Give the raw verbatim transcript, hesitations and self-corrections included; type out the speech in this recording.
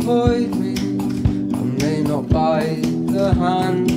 avoid me. I may not bite the hand